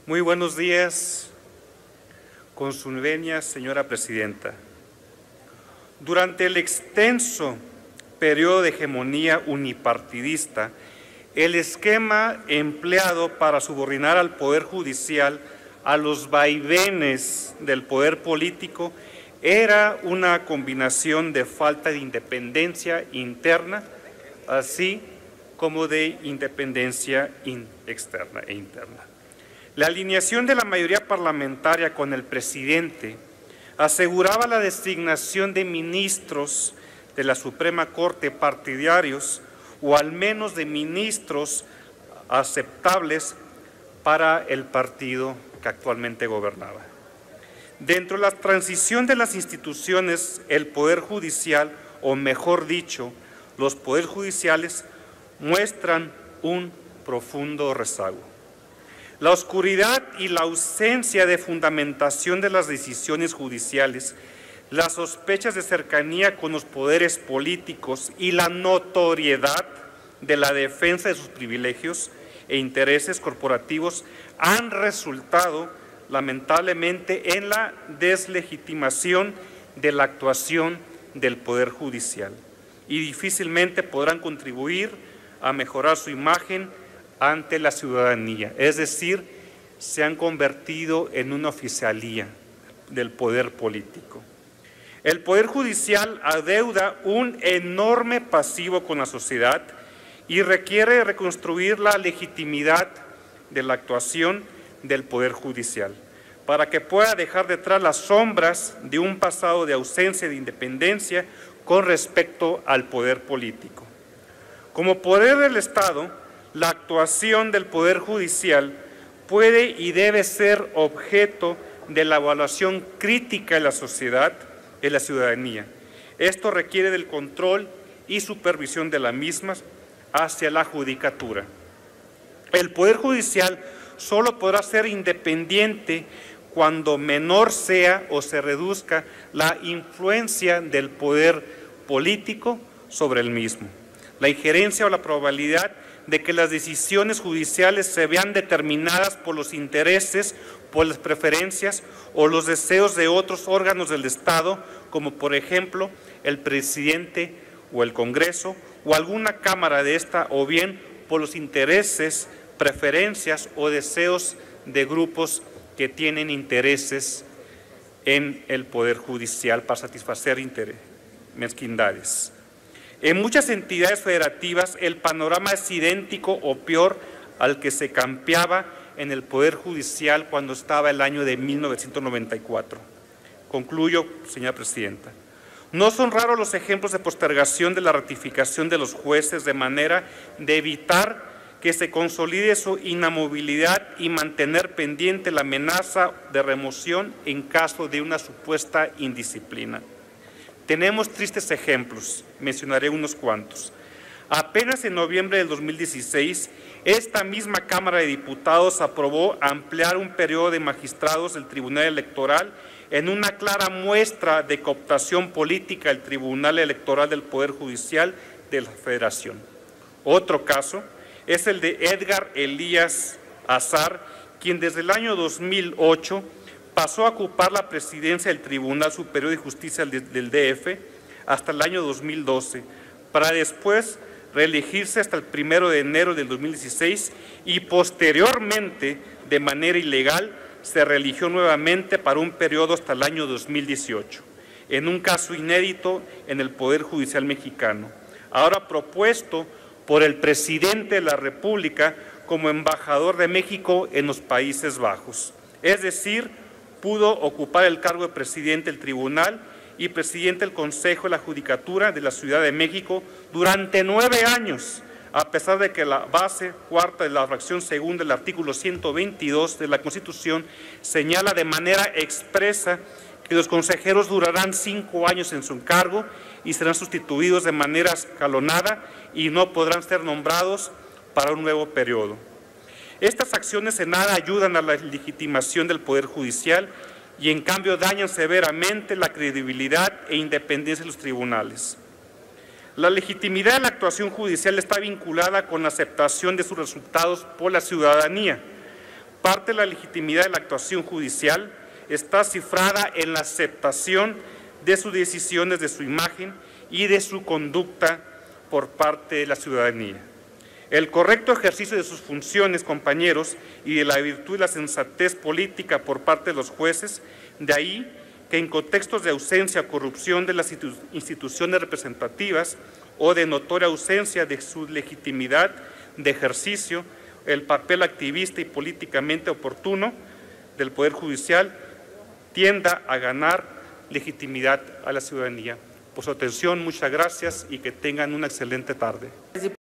Muy buenos días, con su venia, señora presidenta. Durante el extenso periodo de hegemonía unipartidista, el esquema empleado para subordinar al Poder Judicial a los vaivenes del poder político era una combinación de falta de independencia interna, así como de independencia externa e interna. La alineación de la mayoría parlamentaria con el presidente aseguraba la designación de ministros de la Suprema Corte partidarios o al menos de ministros aceptables para el partido que actualmente gobernaba. Dentro de la transición de las instituciones, el Poder Judicial, o mejor dicho, los poderes judiciales, muestran un profundo rezago. La oscuridad y la ausencia de fundamentación de las decisiones judiciales, las sospechas de cercanía con los poderes políticos y la notoriedad de la defensa de sus privilegios e intereses corporativos han resultado lamentablemente en la deslegitimación de la actuación del Poder Judicial y difícilmente podrán contribuir a mejorar su imagen ante la ciudadanía, es decir, se han convertido en una oficialía del poder político. El Poder Judicial adeuda un enorme pasivo con la sociedad y requiere reconstruir la legitimidad de la actuación del Poder Judicial para que pueda dejar detrás las sombras de un pasado de ausencia de independencia con respecto al poder político. Como poder del Estado, la actuación del Poder Judicial puede y debe ser objeto de la evaluación crítica de la sociedad, de la ciudadanía. Esto requiere del control y supervisión de la misma hacia la judicatura. El Poder Judicial solo podrá ser independiente cuando menor sea o se reduzca la influencia del poder político sobre el mismo. La injerencia o la probabilidad de que las decisiones judiciales se vean determinadas por los intereses, por las preferencias o los deseos de otros órganos del Estado, como por ejemplo el presidente o el Congreso o alguna cámara de esta, o bien por los intereses, preferencias o deseos de grupos que tienen intereses en el Poder Judicial para satisfacer mezquindades. En muchas entidades federativas el panorama es idéntico o peor al que se campeaba en el Poder Judicial cuando estaba el año de 1994. Concluyo, señora presidenta. No son raros los ejemplos de postergación de la ratificación de los jueces de manera de evitar que se consolide su inamovilidad y mantener pendiente la amenaza de remoción en caso de una supuesta indisciplina. Tenemos tristes ejemplos, mencionaré unos cuantos. Apenas en noviembre del 2016, esta misma Cámara de Diputados aprobó ampliar un periodo de magistrados del Tribunal Electoral en una clara muestra de cooptación política del Tribunal Electoral del Poder Judicial de la Federación. Otro caso es el de Edgar Elías Azar, quien desde el año 2008 pasó a ocupar la presidencia del Tribunal Superior de Justicia del DF hasta el año 2012, para después reelegirse hasta el 1 de enero del 2016 y posteriormente, de manera ilegal, se reeligió nuevamente para un periodo hasta el año 2018, en un caso inédito en el Poder Judicial mexicano, ahora propuesto por el presidente de la República como embajador de México en los Países Bajos. Es decir, pudo ocupar el cargo de presidente del tribunal y presidente del Consejo de la Judicatura de la Ciudad de México durante 9 años, a pesar de que la base cuarta de la fracción segunda del artículo 122 de la Constitución señala de manera expresa que los consejeros durarán 5 años en su cargo y serán sustituidos de manera escalonada y no podrán ser nombrados para un nuevo periodo. Estas acciones en nada ayudan a la legitimación del Poder Judicial y en cambio dañan severamente la credibilidad e independencia de los tribunales. La legitimidad de la actuación judicial está vinculada con la aceptación de sus resultados por la ciudadanía. Parte de la legitimidad de la actuación judicial está cifrada en la aceptación de sus decisiones, de su imagen y de su conducta por parte de la ciudadanía. El correcto ejercicio de sus funciones, compañeros, y de la virtud y la sensatez política por parte de los jueces, de ahí que en contextos de ausencia o corrupción de las instituciones representativas o de notoria ausencia de su legitimidad de ejercicio, el papel activista y políticamente oportuno del Poder Judicial tienda a ganar legitimidad a la ciudadanía. Por su atención, muchas gracias y que tengan una excelente tarde.